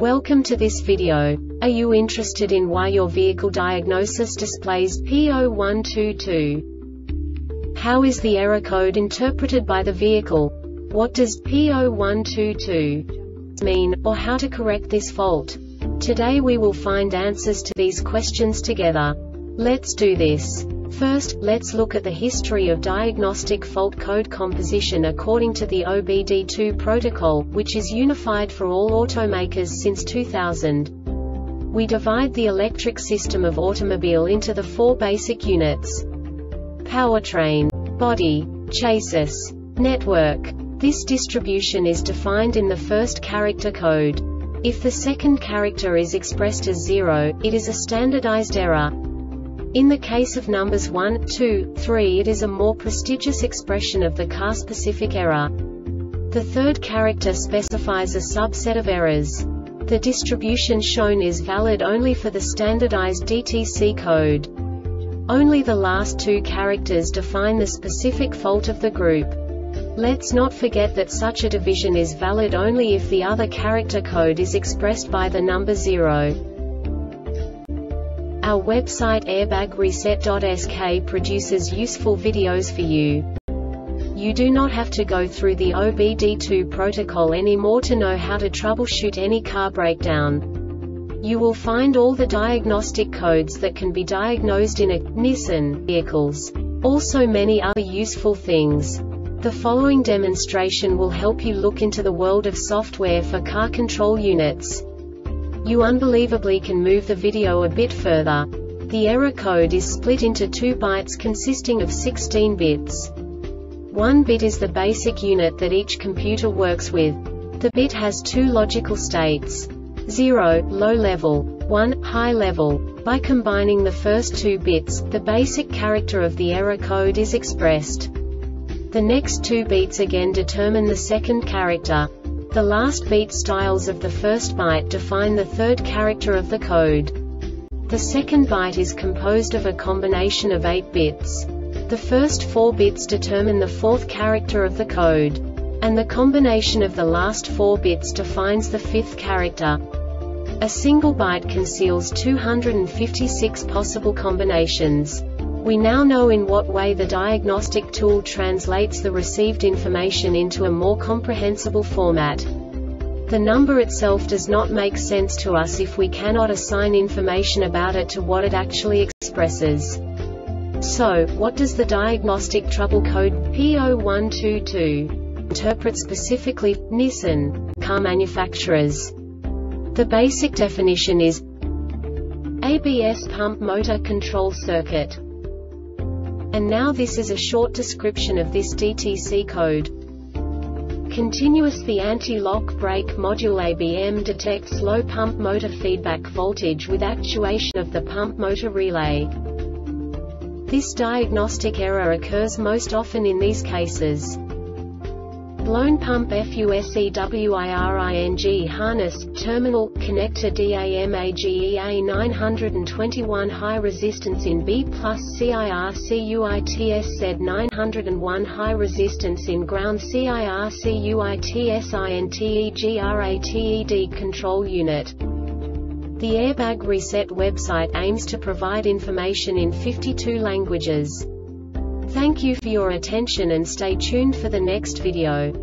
Welcome to this video. Are you interested in why your vehicle diagnosis displays P0122? How is the error code interpreted by the vehicle? What does P0122 mean, or how to correct this fault? Today we will find answers to these questions together. Let's do this. First, let's look at the history of diagnostic fault code composition according to the OBD2 protocol, which is unified for all automakers since 2000. We divide the electric system of automobile into the four basic units: powertrain, body, chassis, network. This distribution is defined in the first character code. If the second character is expressed as 0, it is a standardized error. In the case of numbers 1, 2, 3, it is a more prestigious expression of the car-specific error. The third character specifies a subset of errors. The distribution shown is valid only for the standardized DTC code. Only the last two characters define the specific fault of the group. Let's not forget that such a division is valid only if the other character code is expressed by the number 0. Our website airbagreset.sk produces useful videos for you. You do not have to go through the OBD2 protocol anymore to know how to troubleshoot any car breakdown. You will find all the diagnostic codes that can be diagnosed in a Nissan vehicles. Also many other useful things. The following demonstration will help you look into the world of software for car control units. You unbelievably can move the video a bit further. The error code is split into 2 bytes consisting of 16 bits. 1 bit is the basic unit that each computer works with. The bit has 2 logical states: 0, low level, 1, high level. By combining the first 2 bits, the basic character of the error code is expressed. The next 2 beats again determine the second character. The last beat styles of the first byte define the third character of the code. The second byte is composed of a combination of 8 bits. The first 4 bits determine the fourth character of the code. And the combination of the last 4 bits defines the fifth character. A single byte conceals 256 possible combinations. We now know in what way the diagnostic tool translates the received information into a more comprehensible format. The number itself does not make sense to us if we cannot assign information about it to what it actually expresses. So, what does the diagnostic trouble code P0122 interpret specifically for Nissan car manufacturers? The basic definition is ABS pump motor control circuit. And now this is a short description of this DTC code. Continuous. The anti-lock brake module ABM detects low pump motor feedback voltage with actuation of the pump motor relay. This diagnostic error occurs most often in these cases: blown pump FUSEWIRING harness, terminal, connector DAMAGEA 921 high resistance in B plus CIRCUITSZ 901 high resistance in ground CIRCUITSINTEGRATED control unit. The Airbag Reset website aims to provide information in 52 languages. Thank you for your attention and stay tuned for the next video.